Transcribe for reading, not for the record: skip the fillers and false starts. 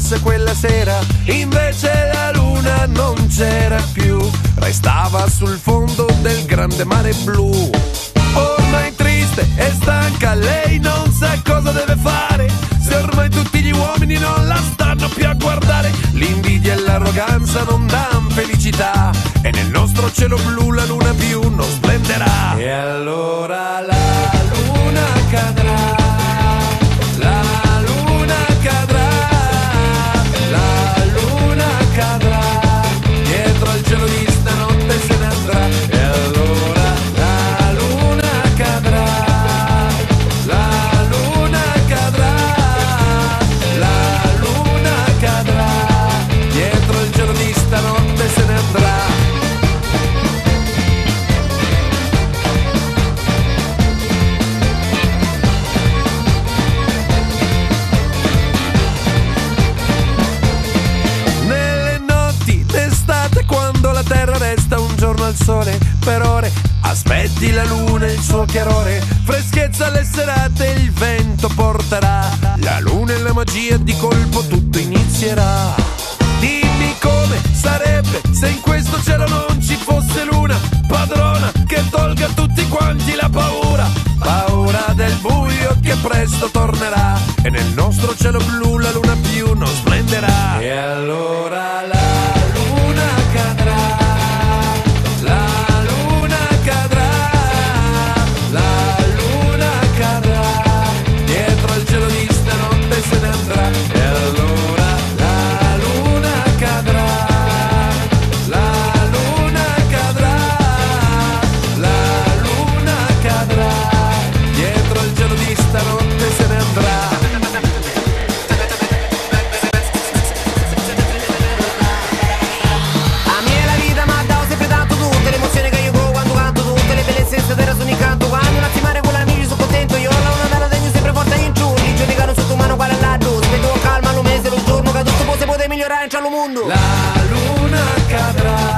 forse quella sera invece la luna non c'era più, restava sul fondo del grande mare blu. Ormai triste e stanca, lei non sa cosa deve fare, se ormai tutti gli uomini non la stanno più a guardare. L'invidia e l'arroganza non dan felicità, e nel nostro cielo blu la luna più non splenderà. E allora la luna cadrà, la luna cadrà, la luna cadrà, dietro al cielo di stanotte se ne andrà. E allora la luna cadrà, la luna cadrà, la luna cadrà, dietro il cielo di stanotte se ne andrà. Nelle notti d'estate, quando la terra resta un giorno al sole per ore, aspetti la luna e il suo chiarore, freschezza alle serate, il vento porterà la luna e la magia, di colpo tutto inizierà. Dimmi come sarebbe se in questo cielo non ci fosse luna, padrona che tolga a tutti quanti la paura, paura del buio che presto tornerà, e nel nostro cielo blu la luna più non splenderà. E allora la luna cadrà, la luna cadrà, la luna cadrà, dietro al cielo di stanotte se ne andrà. E allora la luna cadrà, la luna cadrà, la luna cadrà, dietro al cielo di stanotte se ne andrà. A me la vita mi ha dato sempre tanto, tutte le emozioni che io provo quando canto, tutte le bellezze stasera sono in canto, quando un attimo con l'amici sono contento, io la una dalla tegno sempre forte in giù, i giorni che non sotto mano quale là giù, spendo calma lo mese, lo giorno che tutto può se può migliorare in cielo mondo. La luna cadrà,